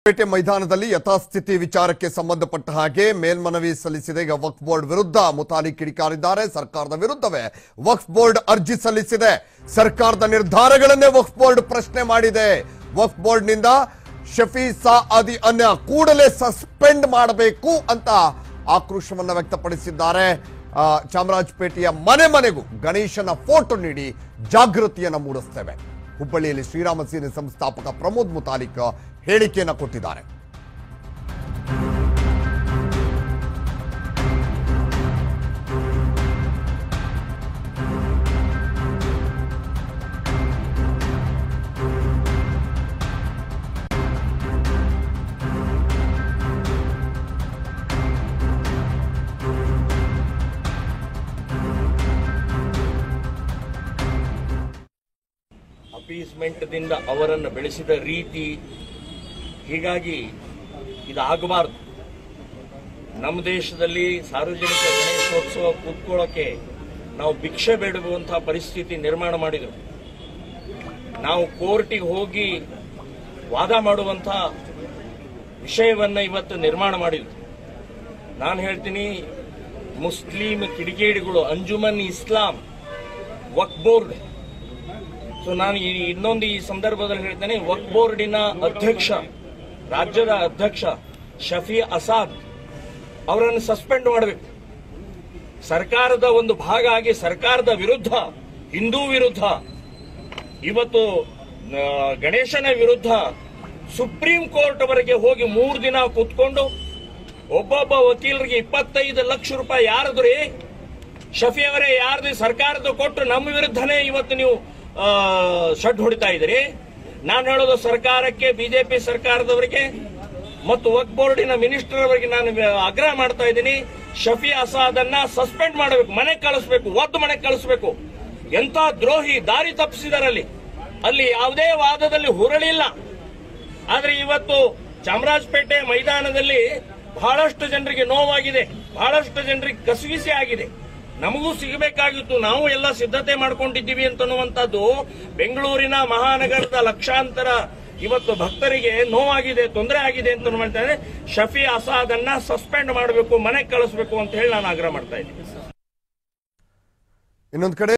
ಪೇಟೆ ಮೈದಾನದಲ್ಲಿ ಯಥಾಸ್ಥಿತಿ ವಿಚಾರಕ್ಕೆ ಸಂಬಂಧಪಟ್ಟ ಹಾಗೆ ಮೇಲ್ಮನವಿ ಸಲ್ಲಿಸಿದೆ. ಈಗ ವಕ್ಫ್ ಬೋರ್ಡ್ ವಿರುದ್ಧ ಮುತಾಲಿ ಕಿಡಿಕಾರಿದ್ದಾರೆ. ಸರ್ಕಾರದ ವಿರುದ್ಧವೇ ವಕ್ಫ್ ಬೋರ್ಡ್ ಅರ್ಜಿ ಸಲ್ಲಿಸಿದೆ. ಸರ್ಕಾರದ ನಿರ್ಧಾರಗಳನ್ನೇ ವಕ್ಫ್ ಬೋರ್ಡ್ ಪ್ರಶ್ನೆ ಮಾಡಿದೆ. ವಕ್ಫ್ ಬೋರ್ಡ್ ನಿಂದ ಶಫಿ ಸಾಅದಿ ಅನ್ನ ಕೂಡಲೇ ಸಸ್ಪೆಂಡ್ ಮಾಡಬೇಕು ಅಂತ ಆಕ್ರೋಶವನ್ನ ವ್ಯಕ್ತಪಡಿಸಿದ್ದಾರೆ. ಚಾಮರಾಜಪೇಟೆಯ ಮನೆ ಮನೆಗೂ ಗಣೇಶನ ಫೋಟೋ ನೀಡಿ ಜಾಗೃತಿಯನ್ನ ಮೂಡಿಸ್ತೇವೆ. ಹುಬ್ಬಳ್ಳಿಯಲ್ಲಿ ಶ್ರೀರಾಮ ಸೇನೆ ಸಂಸ್ಥಾಪಕ ಪ್ರಮೋದ್ ಮುತಾಲಿಕ್ ಹೇಳಿಕೆಯನ್ನು ಕೊಟ್ಟಿದ್ದಾರೆ. ಅಪೀಸ್ಮೆಂಟ್ ದಿಂದ ಅವರನ್ನು ಬೆಳೆಸಿದ ರೀತಿ, ಹೀಗಾಗಿ ಇದಾಗಬಾರದು. ನಮ್ಮ ದೇಶದಲ್ಲಿ ಸಾರ್ವಜನಿಕ ಗಣೇಶೋತ್ಸವ ಕೂತ್ಕೊಳ್ಳೋಕೆ ನಾವು ಭಿಕ್ಷೆ ಬೇಡುವಂತಹ ಪರಿಸ್ಥಿತಿ ನಿರ್ಮಾಣ ಮಾಡಿದರು. ನಾವು ಕೋರ್ಟಿಗೆ ಹೋಗಿ ವಾದ ಮಾಡುವಂತಹ ವಿಷಯವನ್ನ ಇವತ್ತು ನಿರ್ಮಾಣ ಮಾಡಿದ್ರು. ನಾನು ಹೇಳ್ತೀನಿ, ಮುಸ್ಲಿಂ ಕಿಡಿಗೇಡಿಗಳು, ಅಂಜುಮನ್ ಇಸ್ಲಾಂ, ವಕ್ಫ್ ಬೋರ್ಡ್. ಸೊ ನಾನು ಇನ್ನೊಂದು ಈ ಸಂದರ್ಭದಲ್ಲಿ ಹೇಳ್ತೇನೆ, ವಕ್ಫ್ ಬೋರ್ಡಿನ ಅಧ್ಯಕ್ಷ, ರಾಜ್ಯದ ಅಧ್ಯಕ್ಷ ಶಫಿ ಅಸಾದ್ ಅವರನ್ನು ಸಸ್ಪೆಂಡ್ ಮಾಡಬೇಕು. ಸರ್ಕಾರದ ಒಂದು ಭಾಗ ಆಗಿ ಸರ್ಕಾರದ ವಿರುದ್ಧ, ಹಿಂದೂ ವಿರುದ್ಧ, ಇವತ್ತು ಗಣೇಶನ ವಿರುದ್ಧ ಸುಪ್ರೀಂ ಕೋರ್ಟ್ ವರೆಗೆ ಹೋಗಿ 3 ದಿನ ಕೂತ್ಕೊಂಡು ಒಬ್ಬೊಬ್ಬ ವಕೀಲರಿಗೆ 25 ಲಕ್ಷ ರೂಪಾಯಿ ಯಾರದ್ರಿ? ಶಫಿ ಅವರೇ ಯಾರ್ದು? ಸರ್ಕಾರದ ಕೊಟ್ಟು ನಮ್ಮ ವಿರುದ್ಧನೇ ಇವತ್ತು ನೀವು ಶಡ್ ಹೊಡಿತಾ ಇದ್ರಿ. ನಾನು ಹೇಳೋದು ಸರ್ಕಾರಕ್ಕೆ, ಬಿಜೆಪಿ ಸರ್ಕಾರದವರಿಗೆ ಮತ್ತು ವಕ್ಫ್ ಬೋರ್ಡಿನ ಮಿನಿಸ್ಟರ್ ಅವರಿಗೆ ನಾನು ಆಗ್ರಹ ಮಾಡ್ತಾ ಇದ್ದೀನಿ, ಶಫಿ ಅಸಾದನ್ನ ಸಸ್ಪೆಂಡ್ ಮಾಡಬೇಕು, ಮನೆಗೆ ಕಳಿಸಬೇಕು, ಒದ್ದು ಮನೆಗೆ ಕಳಿಸಬೇಕು. ಎಂತ ದ್ರೋಹಿ, ದಾರಿ ತಪ್ಪಿಸಿದಾರಲ್ಲಿ. ಅಲ್ಲಿ ಯಾವುದೇ ವಾದದಲ್ಲಿ ಹುರಳಿಲ್ಲ. ಆದ್ರೆ ಇವತ್ತು ಚಾಮರಾಜಪೇಟೆ ಮೈದಾನದಲ್ಲಿ ಬಹಳಷ್ಟು ಜನರಿಗೆ ನೋವಾಗಿದೆ, ಬಹಳಷ್ಟು ಜನರಿಗೆ ಕಸಗಿಸಿ ಆಗಿದೆ. ನಮಗೂ ಸಿಗಬೇಕಾಗಿತ್ತು, ನಾವು ಎಲ್ಲ ಸಿದ್ಧತೆ ಮಾಡ್ಕೊಂಡಿದ್ದೀವಿ ಅಂತನ್ನುವಂಥದ್ದು ಬೆಂಗಳೂರಿನ ಮಹಾನಗರದ ಲಕ್ಷಾಂತರ ಇವತ್ತು ಭಕ್ತರಿಗೆ ನೋವಾಗಿದೆ, ತೊಂದರೆ ಆಗಿದೆ ಅಂತ ಹೇಳ್ತಾರೆ. ಶಫಿ ಅಸಾದನ್ನ ಸಸ್ಪೆಂಡ್ ಮಾಡಬೇಕು, ಮನೆಗೆ ಕಳಿಸಬೇಕು ಅಂತ ಹೇಳಿ ನಾನು ಆಗ್ರಹ ಮಾಡ್ತಾ ಇದ್ದೀನಿ. ಇನ್ನೊಂದು ಕಡೆ